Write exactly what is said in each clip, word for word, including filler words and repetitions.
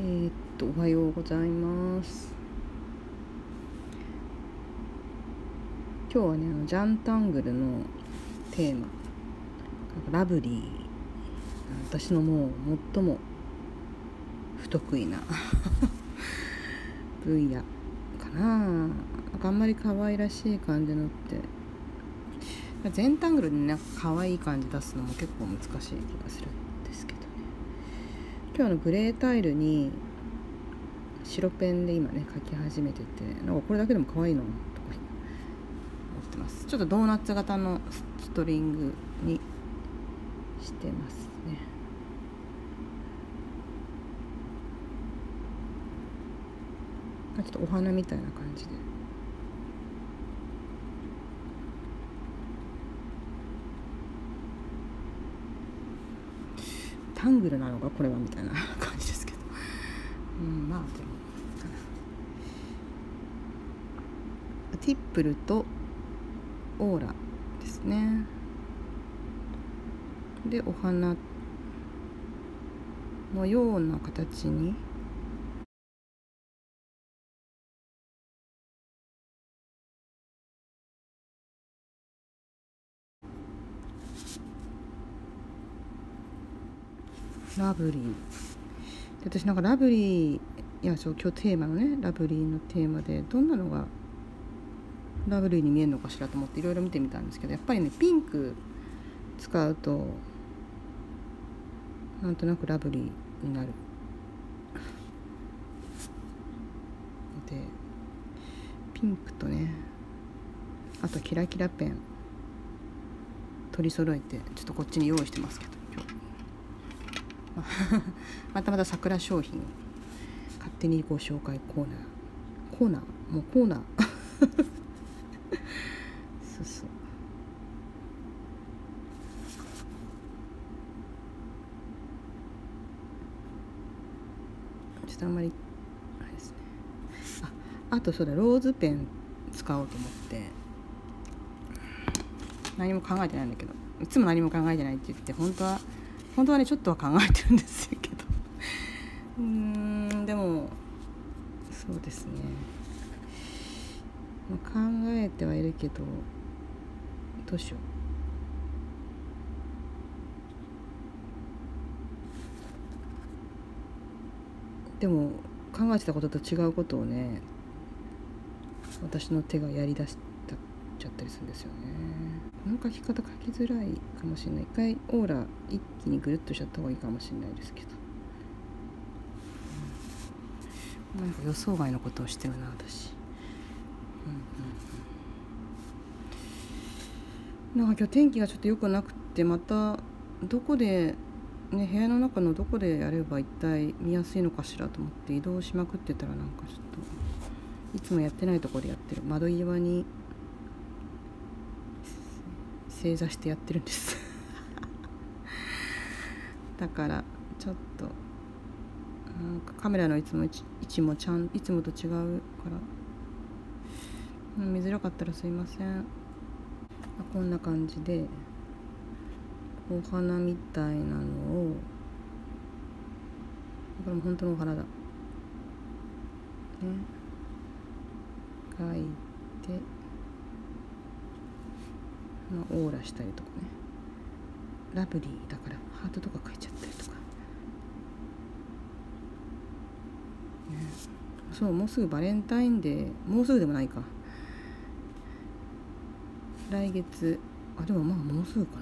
えー、っとおはようございます。今日はねあのジャンタングルのテーマラブリー、私のもう最も不得意な分野かな。なんかあんまり可愛らしい感じのって全タングルになんか可愛い感じ出すのも結構難しい気がするんですけどね。今日のグレータイルに白ペンで今ね描き始めてて、なんかこれだけでも可愛いのとか思ってます。ちょっとドーナツ型のストリングにしてますね。ちょっとお花みたいな感じでタングルなのかこれはみたいな感じですけど、うん、まあでもティップルとオーラですね。でお花のような形にラブリーで、私なんかラブリーいやそう今日テーマのねラブリーのテーマでどんなのがラブリーに見えるのかしらと思っていろいろ見てみたんですけど、やっぱりねピンク使うとなんとなくラブリーになるで、ピンクとねあとキラキラペン取り揃えてちょっとこっちに用意してますけど、今日またまた桜商品勝手にご紹介コーナーコーナーもうコーナーそうそうちょっとあんまりあれですね。あ、あとそうだローズペン使おうと思って何も考えてないんだけど、いつも何も考えてないって言って本当は本当はねちょっとは考えてるんですけどうーんでもそうですね、まあ、考えてはいるけどどうしよう。でも考えてたことと違うことをね私の手がやりだしちゃったりするんですよね。この書き方書きづらいかもしれない。一回オーラ一気にぐるっとしちゃった方がいいかもしれないですけど、うん、なんか予想外のことをしてるな私、うんうん、なんか今日天気がちょっと良くなくて、またどこでね部屋の中のどこでやれば一体見やすいのかしらと思って移動しまくってたら、なんかちょっといつもやってないところでやってる窓際に正座してやってるんですだからちょっとなんかカメラのいつも位置もちゃんいつもと違うから見づらかったらすいません。こんな感じでお花みたいなのを、これも本当のお花だね、描いて、まあ、オーラしたりとかね、ラブリーだからハートとか描いちゃったりとか、ね、そうもうすぐバレンタインデー、もうすぐでもないか、来月、あでもまあもうすぐかな、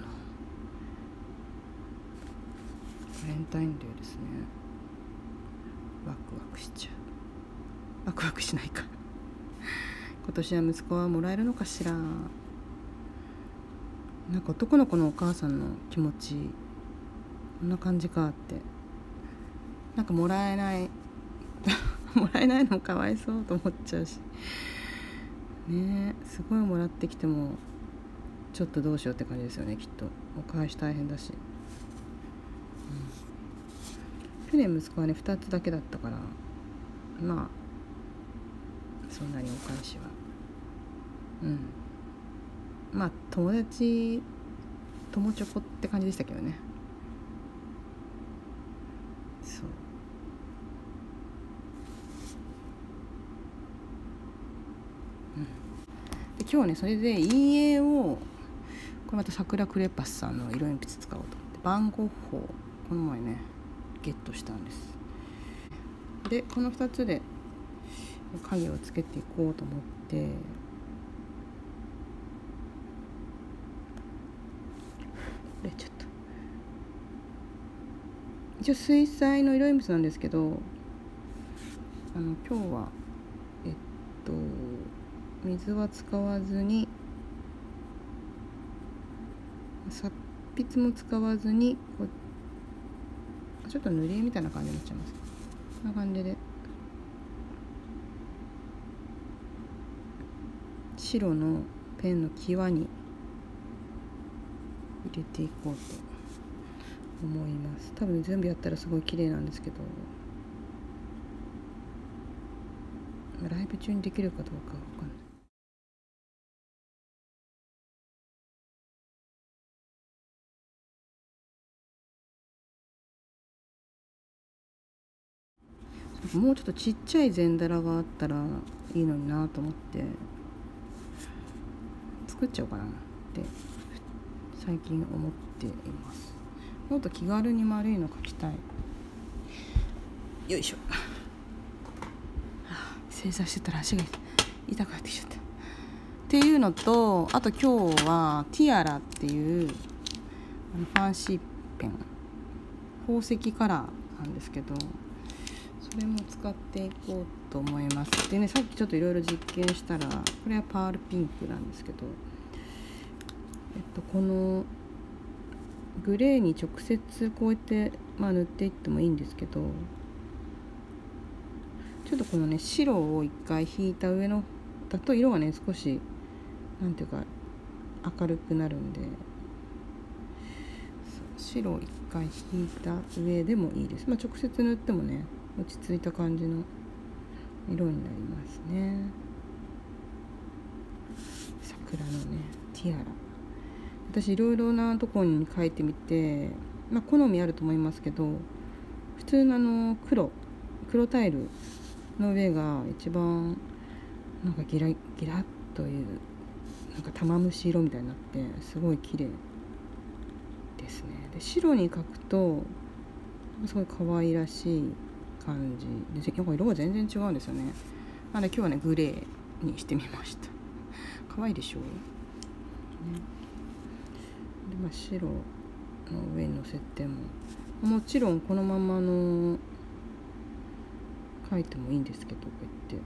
バレンタインデーですね。ワクワクしちゃう。ワクワクしないか今年は息子はもらえるのかしら。なんか男の子のお母さんの気持ちこんな感じかって、なんかもらえないもらえないのもかわいそうと思っちゃうしね。すごいもらってきてもちょっとどうしようって感じですよね、きっと。お返し大変だし、うん、去年息子はねふたつだけだったから、まあそんなにお返しはうんまあ友達友チョコって感じでしたけどね。そう今日ねそれで陰影をこれまた桜クレパスさんの色鉛筆使おうと思ってバンゴッホをこの前ねゲットしたんです。でこのふたつで影をつけていこうと思って、でちょっと一応水彩の色鉛筆なんですけど、あの今日はえっと水は使わずに殺筆も使わずにこうちょっと塗り絵みたいな感じになっちゃいます。こんな感じで白のペンの際に入れていこうと思います。多分全部やったらすごい綺麗なんですけど、ライブ中にできるかどうかわかんない。もうちょっとちっちゃい全皿があったらいいのになと思って作っちゃおうかなって最近思っています。もっと気軽に丸いの描きたい。よいしょ。正座してたら足が痛くなってきちゃったっていうのと、あと今日はティアラっていうあのファンシーペン、宝石カラーなんですけど、それも使っていこうと思います。でね、さっきちょっといろいろ実験したら、これはパールピンクなんですけど、えっとこのグレーに直接こうやって、まあ、塗っていってもいいんですけど、ちょっとこのね白を一回引いた上のだと色がね少しなんていうか明るくなるんで、白を一回引いた上でもいいです。まあ直接塗ってもね落ち着いた感じの色になりますね。桜のねティアラ、私いろいろなところに書いてみて、まあ好みあると思いますけど、普通のあの黒黒タイルの上が一番なんかギラギラッというなんか玉虫色みたいになってすごい綺麗ですね。で白に描くとすごい可愛らしい感じで、なんか色が全然違うんですよね。なので今日はねグレーにしてみました。可愛いでしょう、ね、で、まあ、白の上に乗せてももちろんこのままの描いてもいいんですけど、こうやって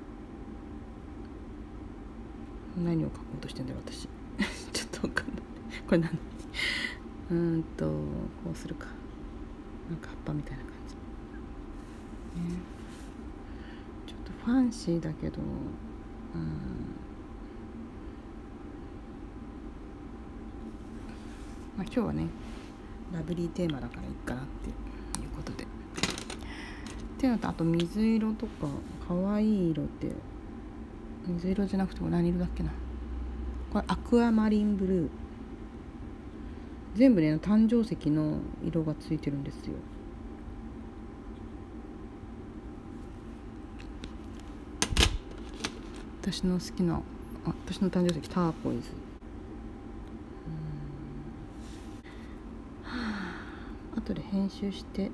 何を描こうとしてんだろう私ちょっと分かんないこれ何うーんとこうするか、なんか葉っぱみたいな感じ、ね、ちょっとファンシーだけど、うん、まあ今日はねラブリーテーマだからいいかなっていうことで、っていうのと、あと水色とか可愛い色って、水色じゃなくても何色だっけな、これアクアマリンブルー、全部ね誕生石の色がついてるんですよ。私の好きな、あ、私の誕生石ターコイズ、はあ、後で編集して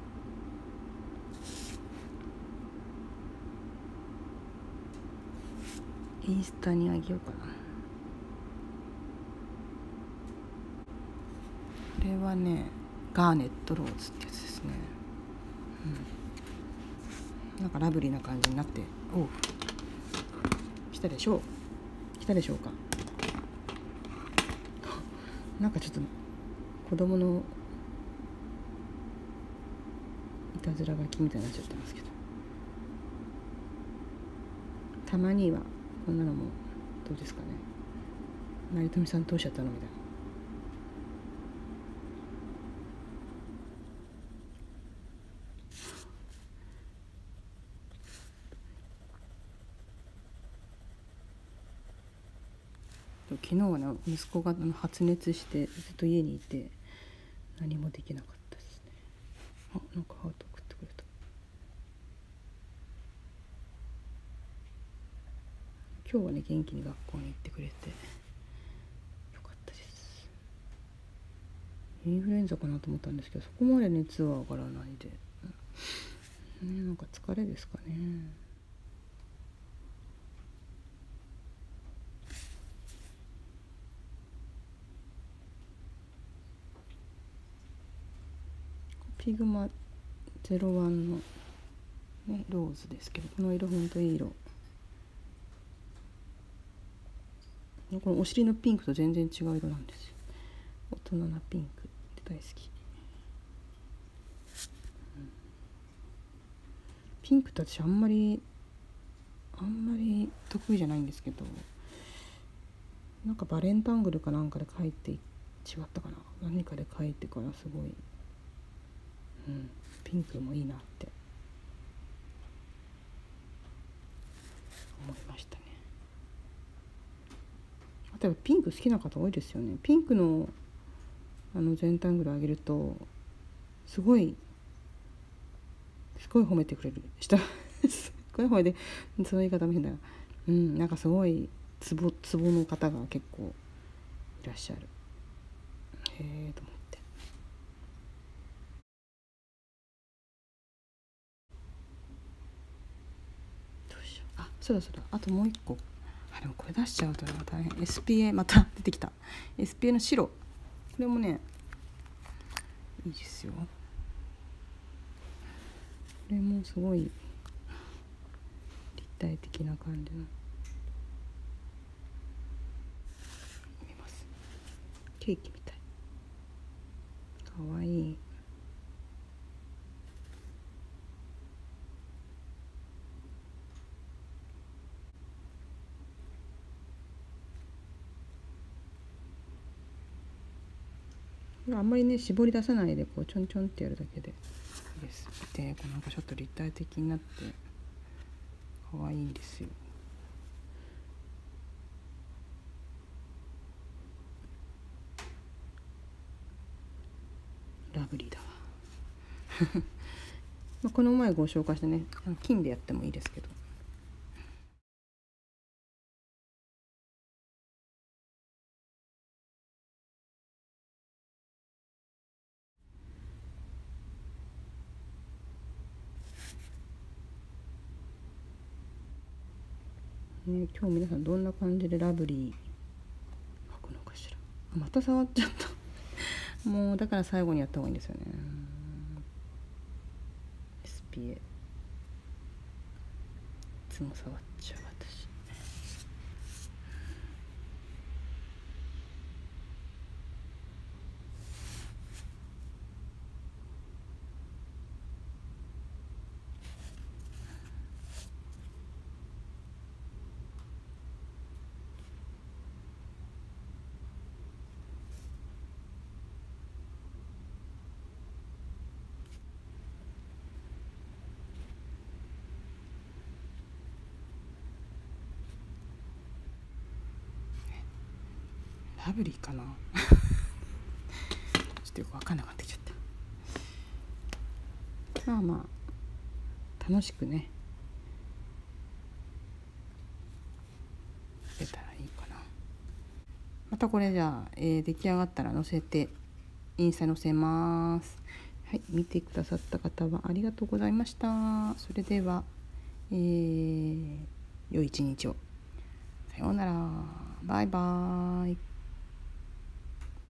インスタにあげようかな。これはねガーネットローズってやつですね、うん、なんかラブリーな感じになって、おう来たでしょう来たでしょうかなんかちょっと子供のいたずら書きみたいになっちゃってますけど、たまにはこんなのもどうですかね。成富さんどうしちゃったのみたいな。昨日はね息子が発熱してずっと家にいて何もできなかったですね。あ、なんかハート送ってくれた。 今日はね元気に学校に行ってくれてよかったです。インフルエンザかなと思ったんですけど、そこまで熱は上がらないで、うん、ね、なんか疲れですかね。ピグマゼロワンの、ね、ローズですけど、この色ほんといい色。このお尻のピンクと全然違う色なんですよ。大人なピンク大好き、うん、ピンクって私あんまりあんまり得意じゃないんですけど、なんかバレンタングルかなんかで描いて違ったかな、何かで描いてからすごい、うん、ピンクもいいなって思いましたね。あとピンク好きな方多いですよね。ピンクのあの全体ぐらいあげるとすごいすごい褒めてくれる人すごい褒めて、その言い方も変だよ。うん、なんかすごいツボツボの方が結構いらっしゃる。へえと思って。どうしよう。あ、そうだそうだ。あともう一個。あ、でもこれ出しちゃうと大変。エスピーエー また出てきた。エスピーエー の白。これもねいいですよ。これもすごい立体的な感じの。見ます。ケーキみたい。かわいい。あんまりね絞り出さないでこうちょんちょんってやるだけでいいです。でこうなんかちょっと立体的になって可愛いんですよ。ラブリーだわまあこの前ご紹介したね金でやってもいいですけど、ね、今日皆さんどんな感じでラブリー描くのかしら。また触っちゃったもうだから最後にやった方がいいんですよね。 エスピーエー いつも触っちゃう私。ラブリーかなちょっとよく分かんなくなってきちゃった。まあまあ楽しくね出たらいいかな。またこれじゃあ、えー、出来上がったら載せてインスタ載せます。はい、見てくださった方はありがとうございました。それでは、えー、良い一日を。さようなら。バイバーイ。